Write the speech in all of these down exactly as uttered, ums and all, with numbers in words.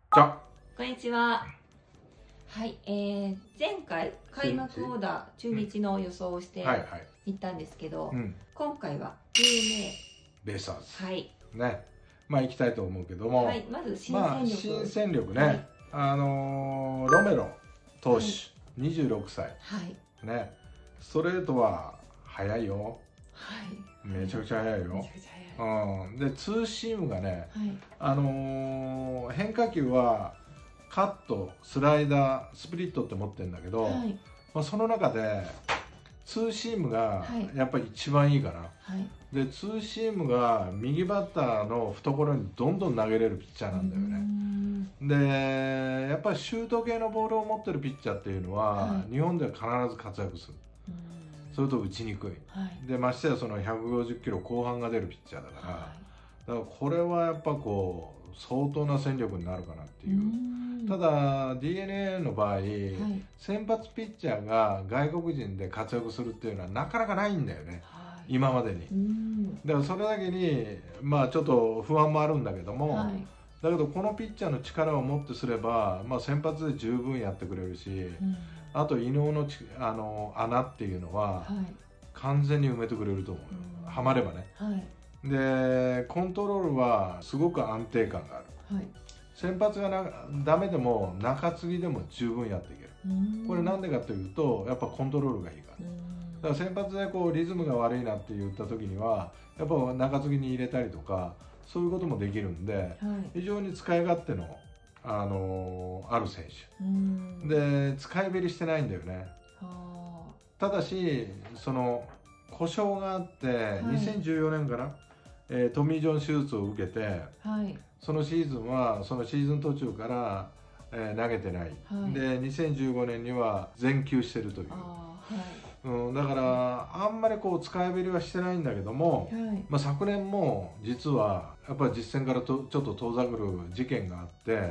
じゃこんにちは。はい、えー、前回開幕オーダー中日の予想をしてはいはいいったんですけど、 うん、 今回は ディーエヌエベイスターズ、 ー、はいね、まあ行きたいと思うけども、 はい、まず新まあ戦力、 新戦力ね、 はい、 あのーロメロ投手、 はい、 にじゅうろくさい、 はいね、ストレートは速いよ、 はい、 めちゃくちゃ速いよ、 めちゃくちゃ速い、 うん、でツーシームがね、 はい、 あのー変化球はカット、スライダー、スプリットって持ってるんだけど、 はい、 まあ、その中でツーシームがはいやっぱり一番いいかな、 はい、 でツーシームが右バッターの懐にどんどん投げれるピッチャーなんだよね。でやっぱりシュート系のボールを持ってるピッチャーっていうのは、はい、日本では必ず活躍する。それと打ちにくい、はい、でましてやそのひゃくごじゅっキロ後半が出るピッチャーだから、はい、だからこれはやっぱこう相当な戦力になるかなっていう。ただ ディーエヌエー の場合、はい、先発ピッチャーが外国人で活躍するっていうのはなかなかないんだよね、はい、今までに。だからそれだけにまあちょっと不安もあるんだけども、はい、だけどこのピッチャーの力をもってすれば、まあ、先発で十分やってくれるし、うん、あと伊能のちあの穴っていうのは、はい、完全に埋めてくれると思うよ、うん、はまればね、はい、でコントロールはすごく安定感がある、はい、先発がなダメでも中継ぎでも十分やっていける。これなんでかというとやっぱコントロールがいいから。だから先発でこうリズムが悪いなって言った時にはやっぱ中継ぎに入れたりとかそういうこともできるんで、はい、非常に使い勝手の、あのー、ある選手で使いべりしてないんだよね。ただしその故障があって、はい、にせんじゅうよねんから、えー、トミー・ジョン手術を受けて、はい、そのシーズンはそのシーズン途中から、えー、投げてない、はい、でにせんじゅうごねんには全休してるという、はいうん、だからあんまりこう使いべりはしてないんだけども、はいまあ、昨年も実はやっぱり実戦からとちょっと遠ざかる事件があって、はい、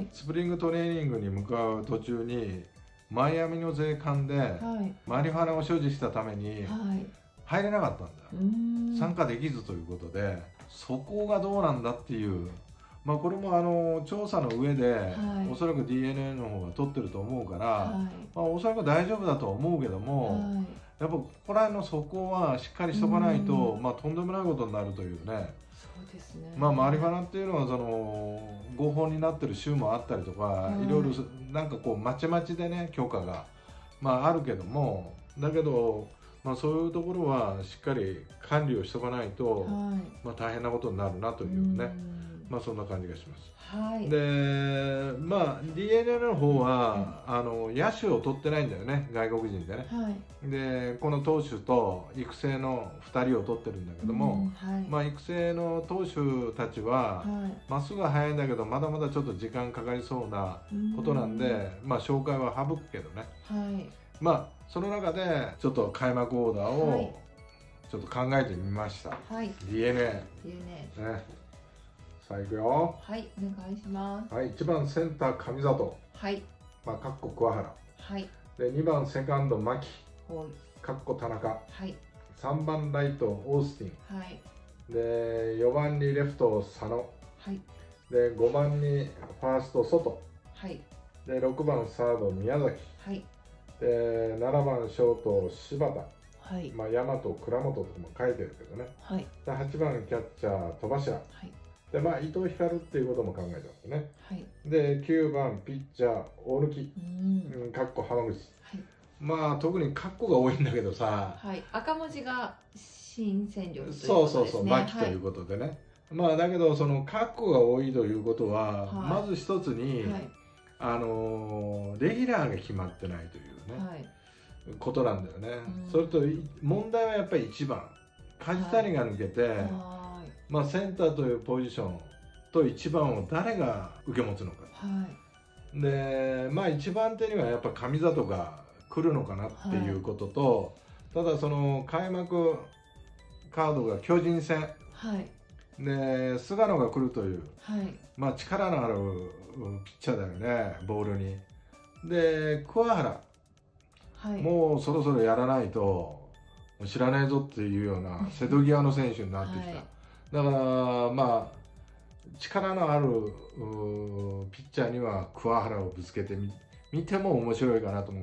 スプリングトレーニングに向かう途中にマイアミの税関でマリファナを所持したために入れなかったんだ、参加できずということで、そこがどうなんだっていう、まあ、これもあの調査の上で、はい、おそらく ディーエヌエー の方が取ってると思うから、はいまあ、おそらく大丈夫だとは思うけども、はい、やっぱここら辺の底はしっかりしとかないと、まあ、とんでもないことになるというね。そうですね、まあ、マリファナっていうのはその合法になってる州もあったりとか、はい、いろいろなんかこうまちまちでね許可が、まあ、あるけどもだけど、まあ、そういうところはしっかり管理をしとかないと、はいまあ、大変なことになるなというね。まあそんな感じがします。はい、で、まあ ディーエヌエー の方は、うん、あの野手を取ってないんだよね、外国人でね。はい、で、この投手と育成のふたりを取ってるんだけども、うんはい、まあ育成の投手たちはま、はい、っすぐは速いんだけどまだまだちょっと時間かかりそうなことなんで、うん、まあ紹介は省くけどね。はい、まあその中でちょっと開幕オーダーをちょっと考えてみました。はい、ディーエヌエー。ディーエヌエー。ね。さあ行くよ。はい、お願いします。はい、いちばんセンター上里。はい。まあ、かっこ桑原。はい。で、にばんセカンド牧。はい。かっこ田中。はい。さんばんライトオースティン。はい。で、よばんにレフト佐野。はい。で、ごばんにファースト外。はい。で、ろくばんサード宮崎。はい。で、ななばんショート柴田。はい。まあ、大和倉本とかも書いてるけどね。はい。で、はちばんキャッチャー戸柱。はい。でまあ、伊藤光っていうことも考えてますね。はい、できゅうばんピッチャー大貫、うん、かっこ浜口、はい、まあ特にかっこが多いんだけどさ、 はい、赤文字が新戦力ということですね。 そうそうそう牧ということでね、はい、まあだけどそのかっこが多いということは、はい、まず一つに、はい、あのレギュラーが決まってないというね、はい、ことなんだよね。それと問題はやっぱりいちばん梶谷が抜けて、はいまあ、センターというポジションといちばんを誰が受け持つのか、はい、でまあいちばん手にはやっぱ上里が来るのかなっていうことと、はい、ただその開幕カードが巨人戦、はい、で菅野が来るという、はい、まあ力のあるピッチャーだよねボールに。で桑原、はい、もうそろそろやらないと知らないぞっていうような瀬戸際の選手になってきた。はいだからまあ力のあるピッチャーには桑原をぶつけてみ見ても面白いかなと思って、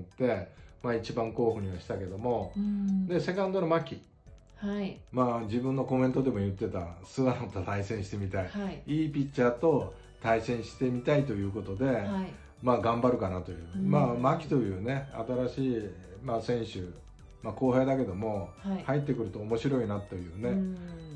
まあ、一番候補にはしたけども、うん、でセカンドの牧、はい、まあ自分のコメントでも言ってた菅野と対戦してみたい、はい、いいピッチャーと対戦してみたいということで、はい、まあ頑張るかなという、うん、まあ牧というね新しい、まあ、選手、まあ、後輩だけども、はい、入ってくると面白いなというね、うん、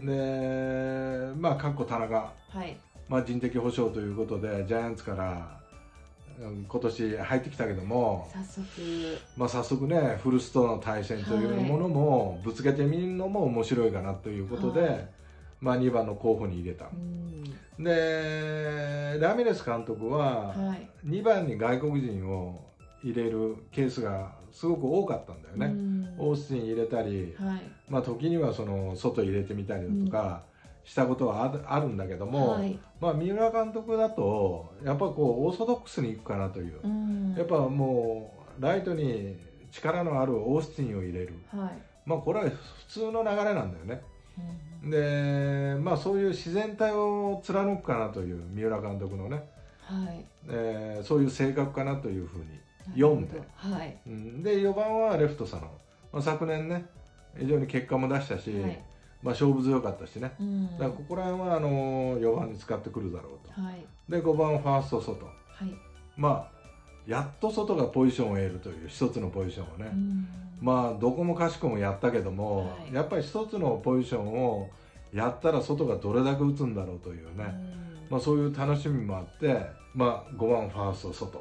でまあかっこ田中、はい、まあ、人的保障ということでジャイアンツから今年入ってきたけども早速、 まあ、早速ねフルスとの対戦というものもぶつけてみるのも面白いかなということで、はい、まあ、にばんの候補に入れた、うん、でラミレス監督はにばんに外国人を入れるケースがすごく多かったんだよね、うん、オースティン入れたり、はい、まあ、時にはその外入れてみたりだとか、うん、したことはあるんだけども、はい、まあ、三浦監督だとやっぱこうオーソドックスにいくかなという、うん、やっぱもうライトに力のあるオースティンを入れる、はい、まあこれは普通の流れなんだよね、うん、でまあそういう自然体を貫くかなという三浦監督のね、はい、えー、そういう性格かなというふうに読んで、はい、うん、でよばんはレフト佐野、まあ、昨年ね非常に結果も出したし、はい、まあ勝負強かったしね、うん、だからここら辺はあのよばんに使ってくるだろうと、はい、でごばんファースト外、はい、まあやっと外がポジションを得るという一つのポジションをね、うん、まあどこもかしこもやったけども、はい、やっぱり一つのポジションをやったら外がどれだけ打つんだろうというね、うん、まあ、そういう楽しみもあって、まあ、ごばんファースト外、はい、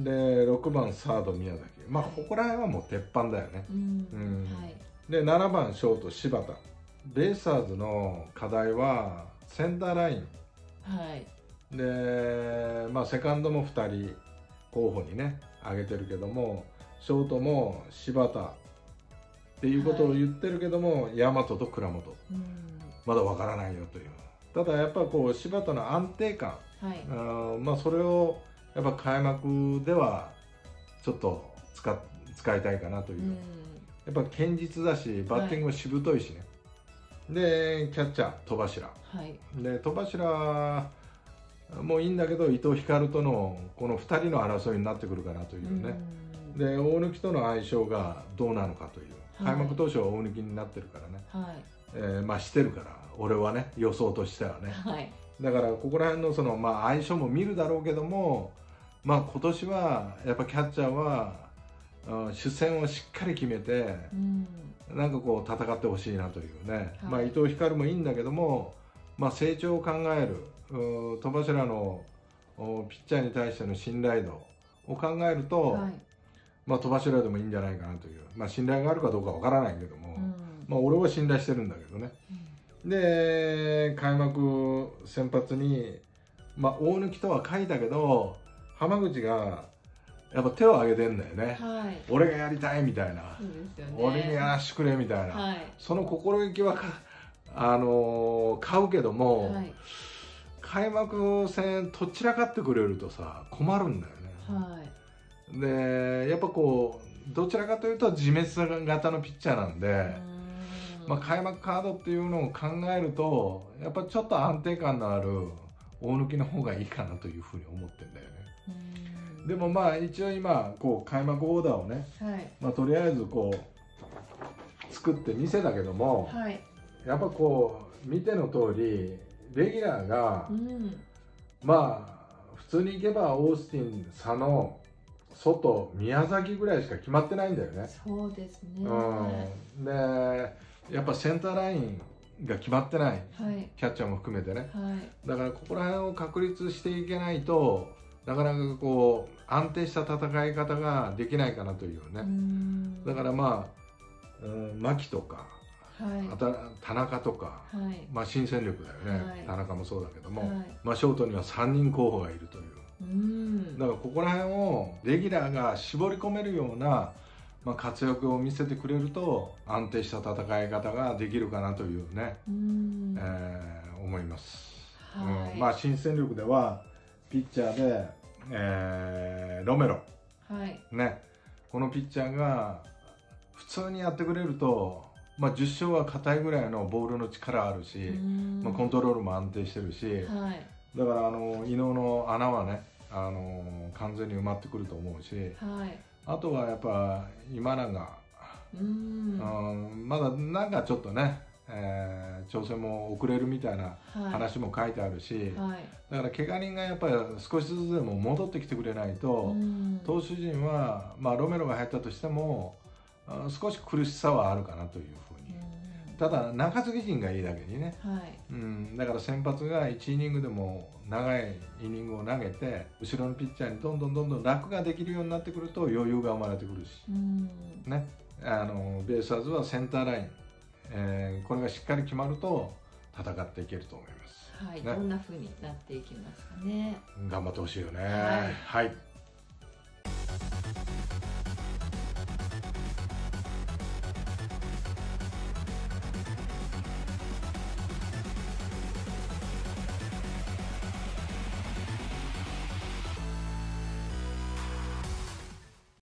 でろくばんサード宮崎、まあ、はい、ここら辺はもう鉄板だよね、うん、うん、はい、でななばんショート柴田、ベイスターズの課題はセンターライン、はい、で、まあ、セカンドもふたり候補にね挙げてるけども、ショートも柴田っていうことを言ってるけども、はい、大和と倉本、うん、まだわからないよという。ただやっぱこう柴田の安定感、はい、あ、まあ、それをやっぱ開幕ではちょっと 使, 使いたいかなという、うん、やっぱ堅実だしバッティングもしぶといしね、はい、でキャッチャー戸柱、はい、で戸柱もいいんだけど伊藤光とのこのふたりの争いになってくるかなというね、うん、で大貫との相性がどうなのかという、はい、開幕当初は大貫になってるからね、はい、えー、まあしてるから俺はね予想としてはね、はい、だからここら辺のその、まあ、相性も見るだろうけども、まあ、今年はやっぱキャッチャーは、うん、主戦をしっかり決めて、うん、なんかこう戦ってほしいなというね、はい、まあ、伊藤光もいいんだけども、まあ、成長を考える戸柱のピッチャーに対しての信頼度を考えると、はい、まあ、戸柱でもいいんじゃないかなという、まあ、信頼があるかどうかわからないけども、うん、まあ、俺は信頼してるんだけどね、うん、で開幕先発に、まあ、大貫とは書いたけど浜口がやっぱ手を挙げてんだよね、はい、俺がやりたいみたいな、そうですよね、俺にやらしてくれみたいな、はい、その心意気はあのー、買うけども、はい、開幕戦どちらかってくれるとさ困るんだよね、はい、でやっぱこうどちらかというと自滅型のピッチャーなんで、まあ、開幕カードっていうのを考えるとやっぱちょっと安定感のある大貫の方がいいかなというふうに思ってんだよね。でもまあ一応今こう開幕オーダーをね、はい、まあ、とりあえずこう作って見せたけども、はい、やっぱこう見ての通りレギュラーが、うん、まあ普通にいけばオースティン、佐野、外、宮崎ぐらいしか決まってないんだよね。 そうですね、 うん、でやっぱセンターラインが決まってない、はい、キャッチャーも含めてね、はい、だからここら辺を確立していけないとなかなかこう安定した戦い方ができないかなというね。うだからまあ、うん、牧とか、はい、あた田中とか、はい、まあ新戦力だよね、はい、田中もそうだけども、はい、まあショートにはさんにん候補がいるという、うんだからここら辺をレギュラーが絞り込めるような、まあ、活躍を見せてくれると安定した戦い方ができるかなというね、うんえー、思います、はい、うん、まあ新戦力ではピッチャーで、えー、ロメロ、はいね、このピッチャーが普通にやってくれると、 まあ、じゅっ勝は硬いぐらいのボールの力あるし、まあ、コントロールも安定してるし、 はい、 だからあの伊能の穴はねあの完全に埋まってくると思うし、 はい、 あとはやっぱ今永、うん、まだなんかちょっとね、えー、調整も遅れるみたいな話も書いてあるし、はい、だから怪我人がやっぱり少しずつでも戻ってきてくれないと、投手陣は、まあ、ロメロが入ったとしても少し苦しさはあるかなというふうに。ただ中継ぎ陣がいいだけにね、はい、うん、だから先発がいちイニングでも長いイニングを投げて後ろのピッチャーにどんどんどんどん楽ができるようになってくると余裕が生まれてくるし、ね、あのベイスターズはセンターライン、えー、これがしっかり決まると戦っていけると思います。 はい、ね、どんな風になっていきますかね。 頑張ってほしいよね。 はい、 はい。